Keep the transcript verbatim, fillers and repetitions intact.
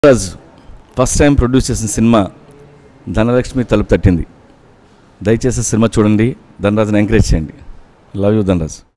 Dhanraj first time produce చేసిన సినిమా ధనలక్ష్మి తలుపు తట్టింది. దయచేసి సినిమా చూడండి, ధనరాజ్ని ఎంకరేజ్ చేయండి. Love you Dhanraj.